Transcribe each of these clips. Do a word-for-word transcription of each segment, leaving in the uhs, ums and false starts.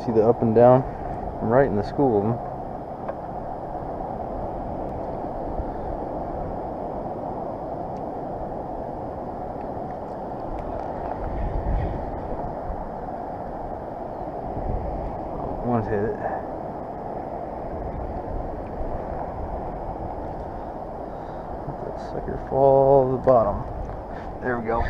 see the up and down. I'm right in the school of them. One's hit it. Let that sucker fall to the bottom. There we go.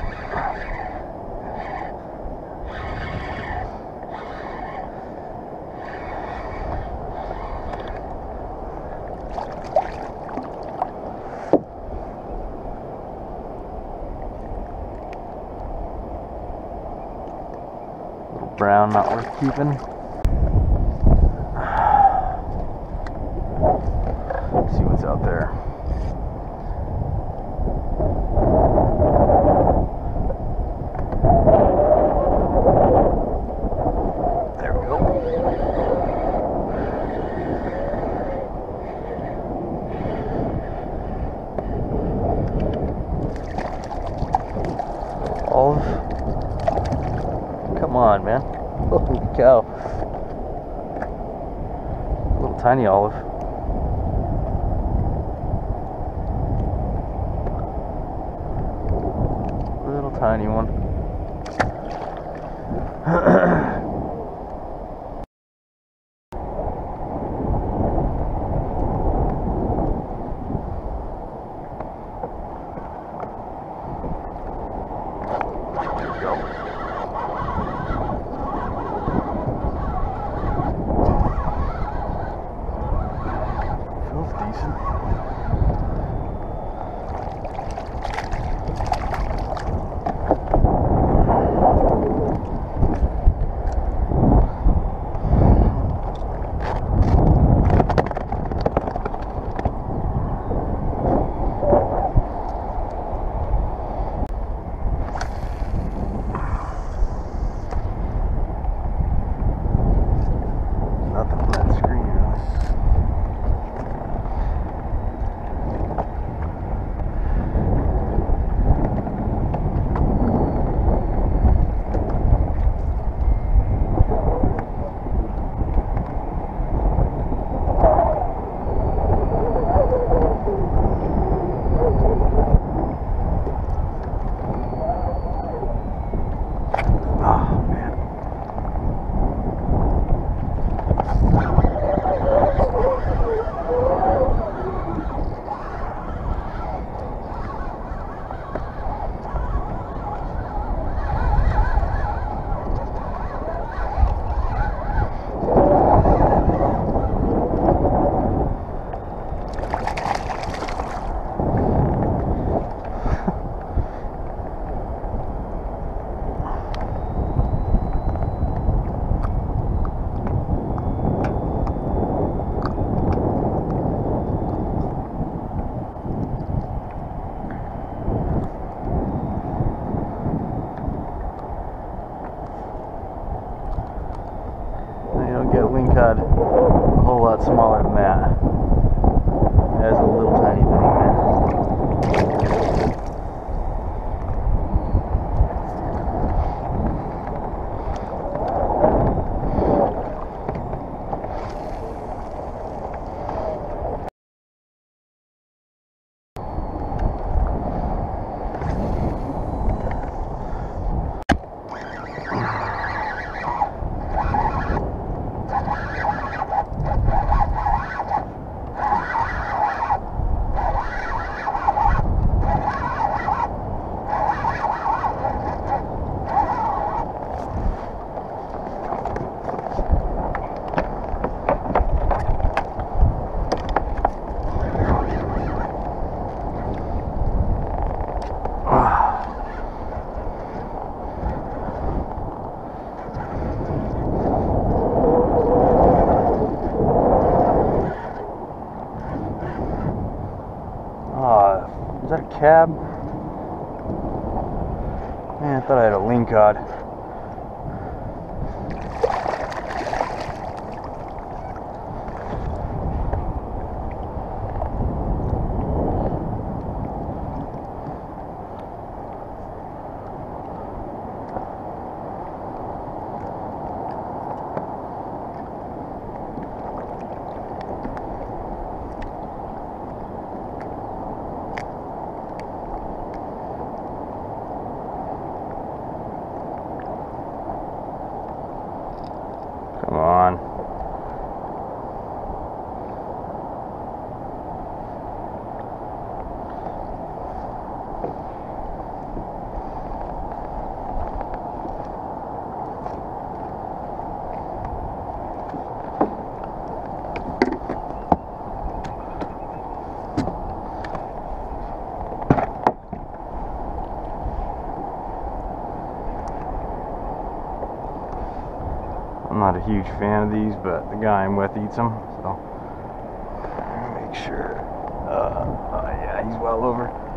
Little brown, not worth keeping. See what's out there. There we go. Olive. Come on, man. Holy cow. Little tiny olive. Little tiny one. There we go. Feels decent. Nothing on that screen, really. Oh, man. You don't get lingcod a whole lot smaller than that. That is a little tiny thing, man. Is that a cab? Man, I thought I had a lingcod. I'm not a huge fan of these, but the guy I'm with eats them, so make sure. Uh, oh yeah, he's well over.